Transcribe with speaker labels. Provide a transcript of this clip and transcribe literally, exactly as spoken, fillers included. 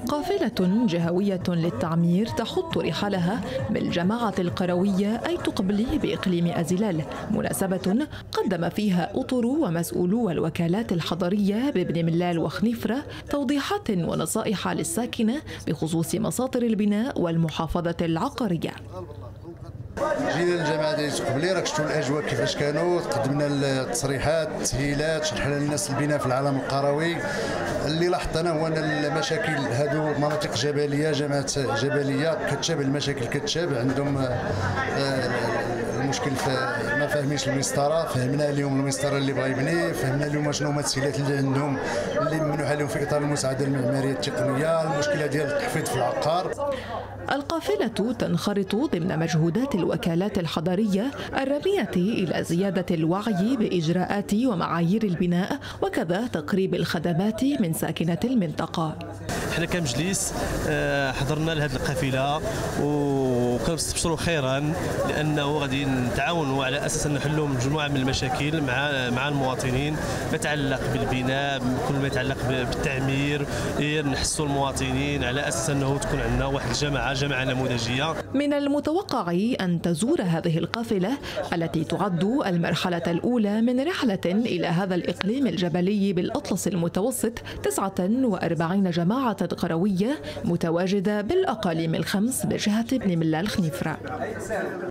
Speaker 1: قافلة جهوية للتعمير تحط رحالها بالجماعة القروية أي تقبلي بإقليم أزلال، مناسبة قدم فيها أطر ومسؤولو الوكالات الحضرية ببن ملال وخنيفرة توضيحات ونصائح للساكنة بخصوص مساطر البناء والمحافظة العقارية.
Speaker 2: جينا للجامعه ديال قبلي، راك شفتوا الاجواء كيفاش كانوا، قدمنا التصريحات التسهيلات، شرحنا للناس البناء في العالم القروي. اللي لاحظنا هو ان المشاكل هادو مناطق جبليه، جامعات جبليه كتشابه المشاكل كتشابه، عندهم المشكل في ما فاهمينش المسطره، فهمنا لهم المسطره اللي بغا يبني، فهمنا لهم شنو هما التسهيلات اللي عندهم اللي ممنوحه لهم في اطار المساعده المعماريه التقنيه، المشكله ديال التحفيظ في العقار.
Speaker 1: القافلة تنخرط ضمن مجهودات الوكالات الحضرية الرامية إلى زيادة الوعي بإجراءات ومعايير البناء وكذا تقريب الخدمات من ساكنة المنطقة.
Speaker 3: احنا كمجلس حضرنا لهذه القافله وكنستبشروا خيرا، لانه غادي نتعاونوا على اساس نحلوا مجموعه من المشاكل مع مع المواطنين ما يتعلق بالبناء، كل ما يتعلق بالتعمير، نحسوا المواطنين على اساس انه تكون عندنا واحد الجماعه جماعه نموذجيه.
Speaker 1: من المتوقع ان تزور هذه القافله التي تعد المرحله الاولى من رحله الى هذا الاقليم الجبلي بالاطلس المتوسط تسعة وأربعين جماعه قرويه متواجده بالاقاليم الخمس بجهه بن ملال خنيفره.